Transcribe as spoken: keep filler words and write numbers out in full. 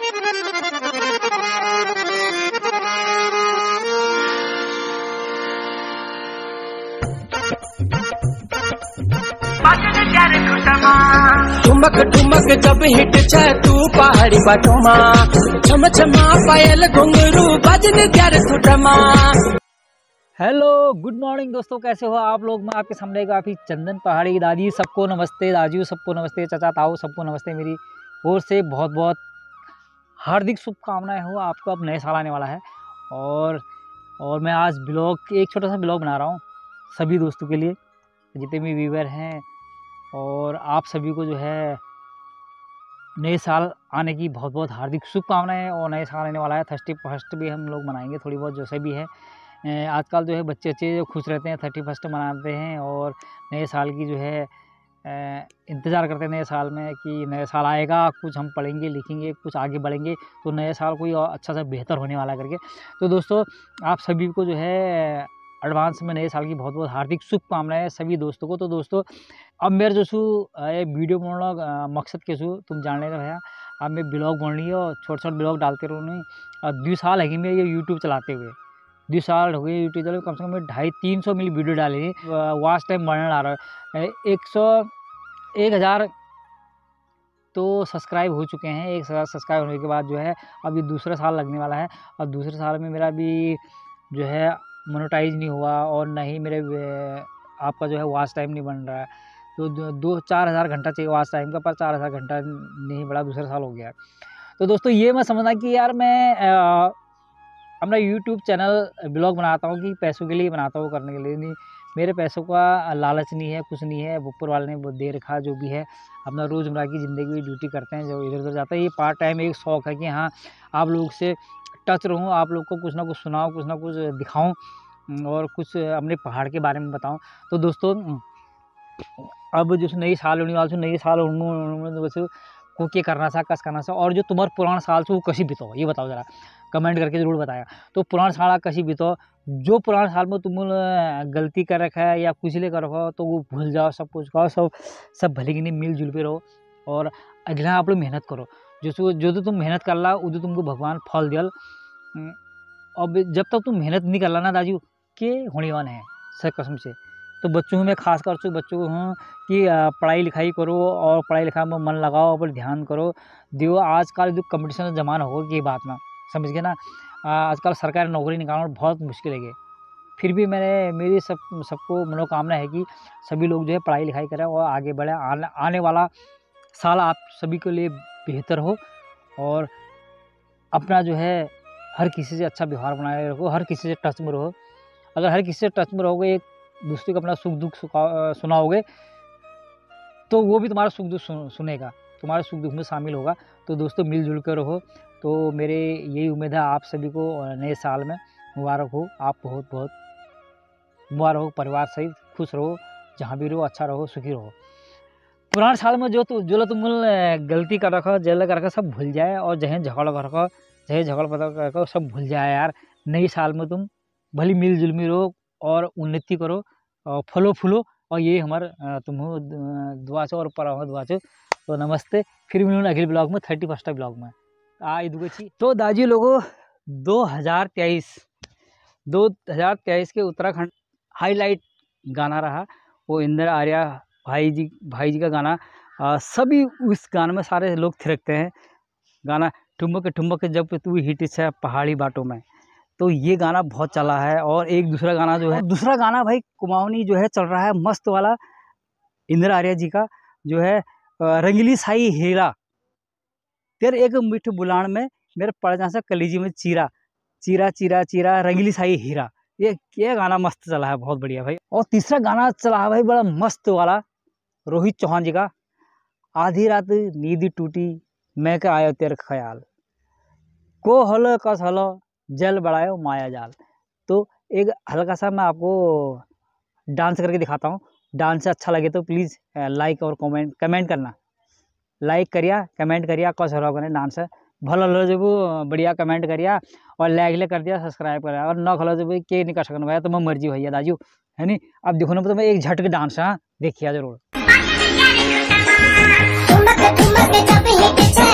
ठुमक ठुमक जब हिट छ तू पहाड़ी बाटो मां, छम छमा पायल घुंघरू बजन त्यार सुटमा। हेलो गुड मॉर्निंग दोस्तों, कैसे हो आप लोग। मैं आपके सामने काफ़ी चंदन पहाड़ी दादी, सबको नमस्ते दाजू, सबको नमस्ते चाचा ताऊ, सबको नमस्ते। मेरी ओर से बहुत बहुत हार्दिक शुभकामनाएं हो आपको। अब नए साल आने वाला है और और मैं आज ब्लॉग, एक छोटा सा ब्लॉग बना रहा हूँ सभी दोस्तों के लिए, जितने भी व्यूवर हैं, और आप सभी को जो है नए साल आने की बहुत बहुत हार्दिक शुभकामनाएं। और नए साल आने वाला है, थर्टी फर्स्ट भी हम लोग मनाएंगे थोड़ी बहुत, जो से भी है। आजकल जो है बच्चे अच्छे जो खुश रहते हैं, थर्टी फर्स्ट मनाते हैं और नए साल की जो है इंतज़ार करते हैं नए साल में कि नया साल आएगा, कुछ हम पढ़ेंगे लिखेंगे, कुछ आगे बढ़ेंगे तो नए साल कोई अच्छा सा बेहतर होने वाला करके। तो दोस्तों आप सभी को जो है एडवांस में नए साल की बहुत बहुत हार्दिक शुभकामनाएं सभी दोस्तों को। तो दोस्तों अब मेरे जो सू ये वीडियो बनाना मकसद के सू तुम जानने का भैया, अब मैं ब्लॉग बन रही है और छोटे छोटे ब्लॉग डालते रहूँ। और दो साल है कि मैं ये यूट्यूब चलाते हुए, दो साल हो गए यूट्यूब चले, कम से कम मैं ढाई तीन सौ मिली वीडियो डाली। वॉच टाइम बढ़ने आ रहा है, एक सौ एक हज़ार तो सब्सक्राइब हो चुके हैं। एक हज़ार सब्सक्राइब होने के बाद जो है अभी दूसरा साल लगने वाला है और दूसरे साल में मेरा भी जो है मोनेटाइज नहीं हुआ और ना ही मेरे आपका जो है वॉच टाइम नहीं बन रहा है। तो दो, दो चार हज़ार घंटा चाहिए वॉच टाइम का, पर चार हज़ार घंटा नहीं बढ़ा, दूसरा साल हो गया। तो दोस्तों ये मैं समझना कि यार मैं आ, अपना यूट्यूब चैनल ब्लॉग बनाता हूँ कि पैसों के लिए बनाता हूँ, करने के लिए नहीं। मेरे पैसों का लालच नहीं है, कुछ नहीं है, ऊपर वाले ने वो दे रखा जो भी है। अपना रोज़मर्रा की ज़िंदगी में ड्यूटी करते हैं, जो इधर उधर जाता है। ये पार्ट टाइम एक शौक़ है कि हाँ आप लोग से टच रहूँ, आप लोग को कुछ ना कुछ सुनाऊँ, कुछ ना कुछ दिखाऊँ और कुछ अपने पहाड़ के बारे में बताऊँ। तो दोस्तों अब जो नई साल होने वाले नई साल वैसे को क्या करना सा कस करना सा, और जो तुम्हारा पुराना साल से वो कसी बिताओ, ये बताओ ज़रा कमेंट करके ज़रूर बताया। तो पुराना साल कसी बिताओ, जो पुराने साल में तुम गलती कर रखा है या कुछ ले कर रखो तो वो भूल जाओ, सब कुछ कहो, सब सब भले की नहीं मिलजुल पे रहो और अगला आप लोग मेहनत करो। जो जो तो तुम मेहनत कर ला वो तुमको भगवान फल दियल। अब जब तक तुम मेहनत नहीं कर ला ना दाजू के होने वाला है सर कसम से। तो बच्चों में खास कर चुके बच्चों को हूँ कि पढ़ाई लिखाई करो और पढ़ाई लिखाई में मन लगाओ और ध्यान करो दियो। आजकल जो कंपटीशन का ज़माना हो ये बात ना समझ गए ना, आजकल सरकारी नौकरी निकालना बहुत मुश्किल है। फिर भी मैंने मेरी सब सबको मनोकामना है कि सभी लोग जो है पढ़ाई लिखाई करें और आगे बढ़ें। आने, आने वाला साल आप सभी के लिए बेहतर हो और अपना जो है हर किसी से अच्छा व्यवहार बनाए रखो, हर किसी से टच में रहो। अगर हर किसी से टच में रहोगे, एक दूसरे को अपना सुख दुख सुनाओगे तो वो भी तुम्हारा सुख दुख सुनेगा, तुम्हारे सुख दुख में शामिल होगा। तो दोस्तों मिलजुल कर रहो। तो मेरे यही उम्मीद है आप सभी को नए साल में मुबारक हो, आप बहुत बहुत मुबारक हो, परिवार सहित खुश रहो, जहाँ भी रहो अच्छा रहो, सुखी रहो। पुराने साल में जो तो जो तुम गलती कर रखो, जेल कर रखो, सब भूल जाए और जहाँ झगड़ा कर रखो, जहाँ झगड़ा पता कर रखो, सब भूल जाए यार। नए साल में तुम भली मिलजुल में रहो और उन्नति करो और फलो फूलो, और ये हमारा तुम दुआ चो और पर दुआ चो। तो नमस्ते, फिर मिलूँ अगले ब्लॉग में, थर्टी फर्स्ट ब्लॉग में आ दुगची। तो दाजी लोगों दो हज़ार तेईस दो हज़ार तेईस के उत्तराखंड हाईलाइट गाना रहा वो इंद्र आर्या भाई जी भाई जी का गाना। आ, सभी उस गाने में सारे लोग थिरकते हैं। गाना ठुमक ठुमक जब तू हिट है पहाड़ी बाटों में, तो ये गाना बहुत चला है। और एक दूसरा गाना जो है, दूसरा गाना भाई कुमाऊनी जो है चल रहा है मस्त वाला, इंद्र आर्या जी का जो है रंगीली साई हीरा तेरे एक मिठ बुलान में मेरे पड़ जा सा कलीजी में चीरा चीरा चीरा चीरा रंगीली साई हीरा। ये ये गाना मस्त चला है, बहुत बढ़िया भाई। और तीसरा गाना चला है भाई बड़ा मस्त वाला, रोहित चौहान जी का, आधी रात नींद टूटी मैं क्या आयो तेरे ख्याल, को हलो कस हलो जल बढ़ायो माया जाल। तो एक हल्का सा मैं आपको डांस करके दिखाता हूँ। डांस अच्छा लगे तो प्लीज़ लाइक और कमेंट कमेंट करना, लाइक करिया कमेंट करिया कस हलो करें डांस भलो लो जब बढ़िया कमेंट करिया और लाइक ले कर दिया सब्सक्राइब करा और न खलो जब के नहीं कर सकना भैया, तो मैं मर्जी भैया दाजू है नी। अब देखो ना तो मैं एक झटके डांस हाँ देखिए जरूर।